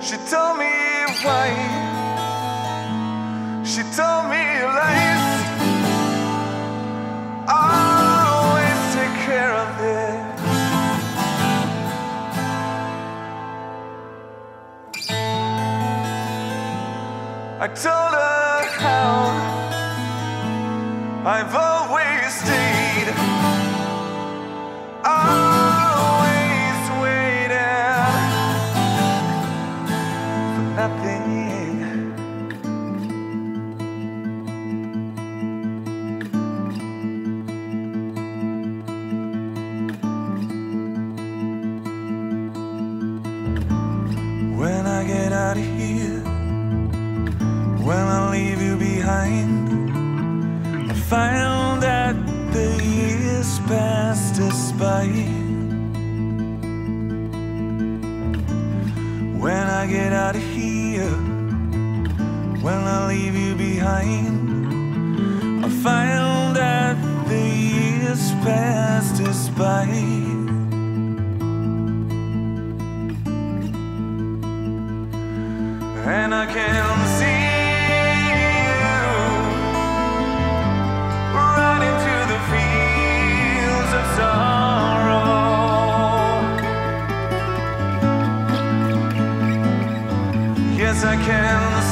She told me why. She told me lies. Always take care of it. I told her how I've always stayed, always waiting for nothing. When I get out of here, when I leave you behind, I found that the years passed us by. When I get out of here, when I leave you behind, I found that the years passed us by. And I can see yes, I can